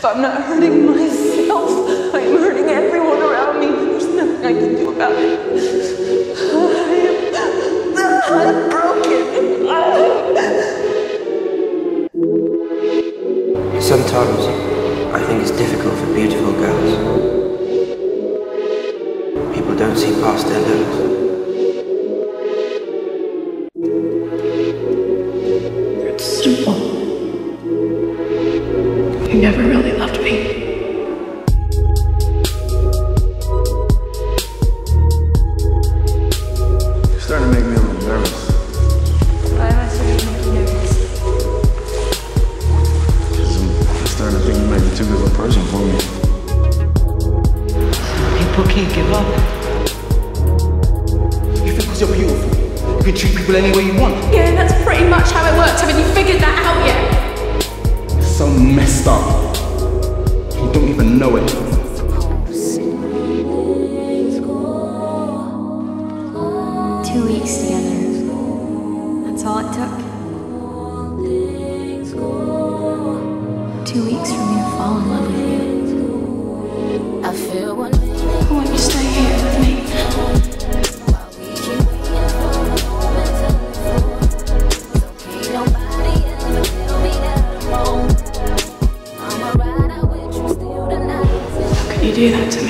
If I'm not hurting myself, I'm hurting everyone around me. There's nothing I can do about it. I'm broken. Sometimes I think it's difficult for beautiful girls. People don't see past their looks. It's simple. You never really loved me. You're starting to make me a little nervous. Why am I starting to make you nervous? Because I'm starting to think you might be too good of a person for me. People can't give up. You think because you're beautiful, you can treat people any way you want? Yeah, that's pretty much how it works. Haven't you figured that out yet? It's so messed up. You don't even know it. 2 weeks together. That's all it took. 2 weeks for me to fall in love with you. I want you to stay here with me. How can you do that to me?